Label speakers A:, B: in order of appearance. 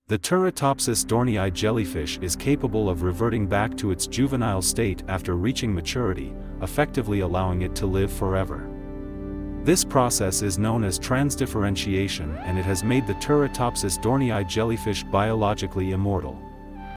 A: The Turritopsis dohrnii jellyfish is capable of reverting back to its juvenile state after reaching maturity, effectively allowing it to live forever. This process is known as transdifferentiation, and it has made the Turritopsis dohrnii jellyfish biologically immortal.